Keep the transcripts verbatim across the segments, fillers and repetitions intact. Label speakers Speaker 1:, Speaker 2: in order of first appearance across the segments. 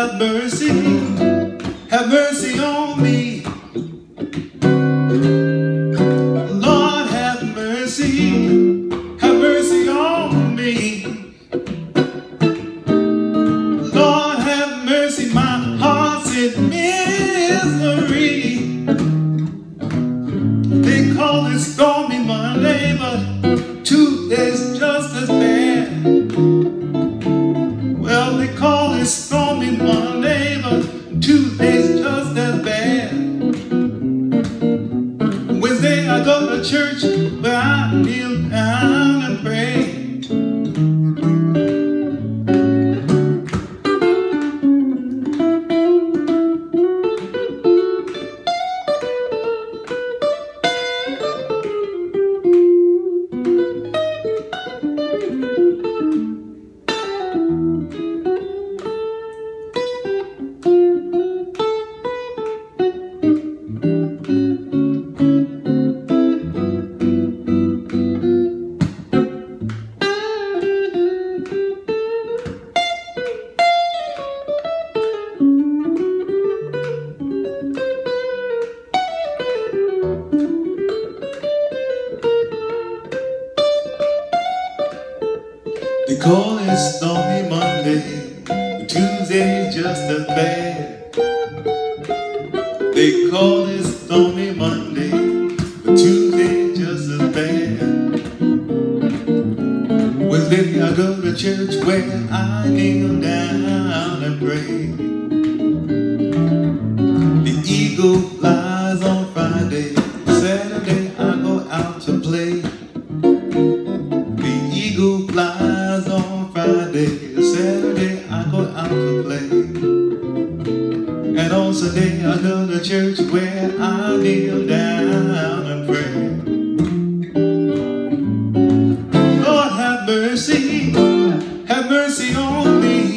Speaker 1: have mercy, have mercy on me. Lord, have mercy, have mercy on me. Lord, have mercy, my heart's in misery. They call it Stormy Monday, but Tuesday's just as bad. Well, they call it Stormy Monday, but Tuesday's just as bad. Wednesday I go to church where I kneel down and pray. They call it Stormy Monday, but Tuesday's just as bad. They call it Stormy Monday, but Tuesday's just as bad. Wednesday I go to church where I kneel down and pray. The eagle flies on Friday, Saturday I go out to play. The eagle flies on Friday, Saturday I go out to play. And on Sunday I go to church where I kneel down and pray. Lord, have mercy, have mercy on me.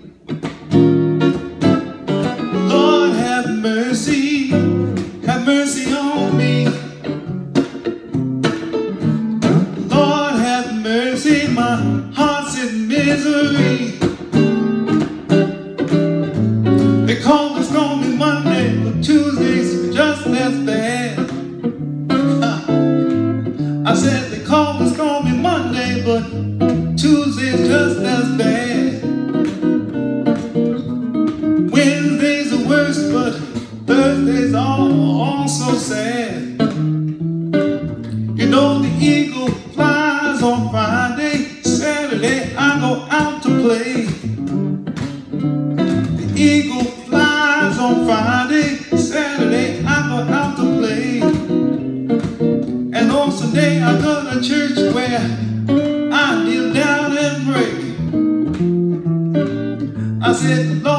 Speaker 1: Lord, have mercy, have mercy on me. Lord, have mercy, my heart's in misery. They call it Stormy Monday, but Tuesday's just as bad. I said they call it Stormy Monday, but Tuesday's just as bad. Wednesday's the worst, but Thursday's all, all so sad. You know the eagle flies on Friday, Saturday I go out to play. The eagle flies on Friday, Saturday I go out to play. And on Sunday I go to church where I kneel down and pray. I said, Lord,